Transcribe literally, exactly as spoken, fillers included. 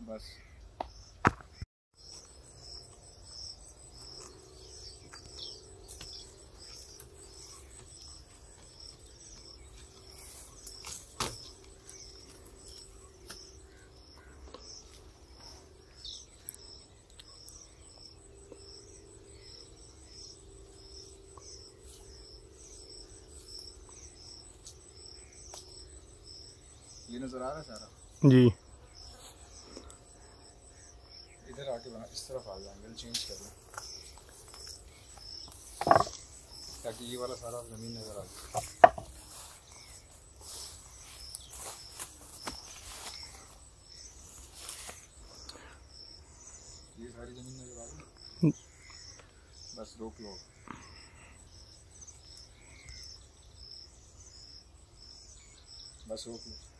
बस ये नजर आ रहा है सारा जी। इधर आके बना, इस तरफ आ जाए, एंगल चेंज कर लो ताकि ये वाला सारा ज़मीन नजर आ जाए। ये सारी ज़मीन नजर आ गई, बस रोक लो, बस रोक लो।